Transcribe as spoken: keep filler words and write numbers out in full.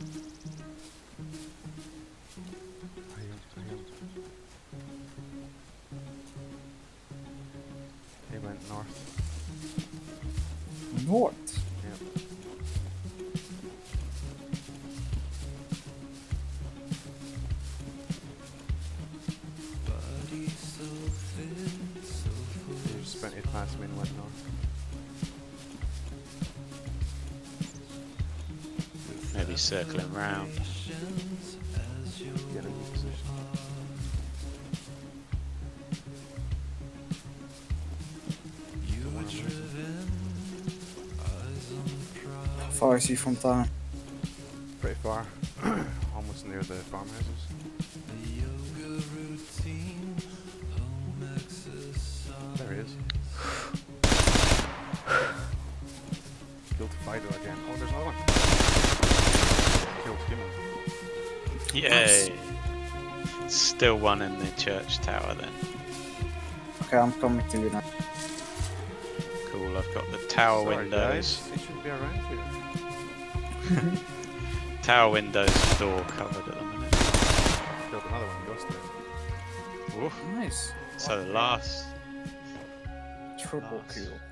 He went north. North? Yep. He just sprinted past me and went north. Maybe circling round. Get a new position. How far is he from town? Pretty far. Almost near the farmhouses. There he is. Killed Fido again. Oh, there's another one. Killed him. Yay! Still one in the church tower then. Okay, I'm coming to you now. Cool, I've got the tower Sorry, windows. guys. They shouldn't be around here. Tower windows door covered at the minute. Killed another one. Ghost there. Woof. Nice. So the last Triple Nice. kill.